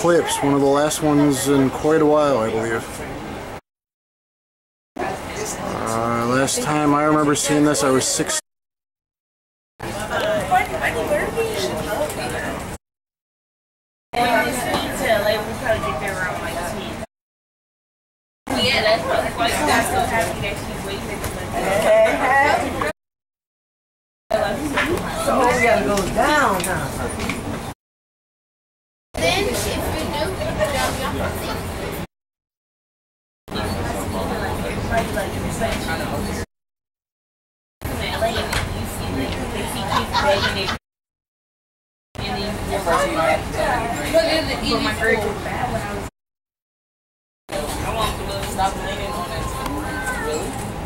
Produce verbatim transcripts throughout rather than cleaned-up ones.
Eclipse, one of the last ones in quite a while, I believe. Uh, last time I remember seeing this, I was six. Yeah, that's probably why you got so happy that she waited. So we gotta go down now. Then if you do, my bird was bad when I was. I want to stop leaning on that. Really?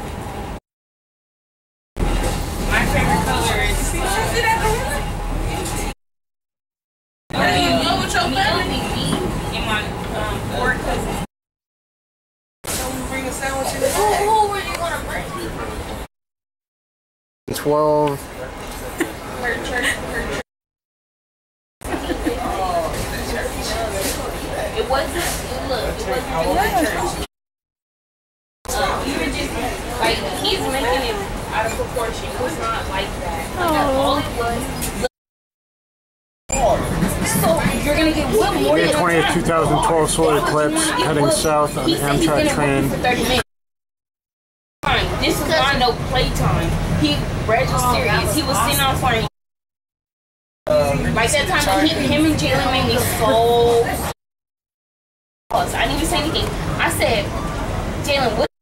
My favorite color is. Uh, you know what your family mean in my um work cousins. So we bring a sandwich in the bag. Who were you gonna bring? Twelve. Her church. Her church. It wasn't, it look, it wasn't just the church. Um, you were just, like, he's making it out of proportion. It was not like that. Like, all it was. So, you're going to get one more May twentieth, two thousand twelve Solar Eclipse, heading south on the Amtrak train. This was not no playtime. He read you serious. He was sitting on front. Like that time, he, him and Jalen made me so. I didn't even say anything. I said, Jalen, what?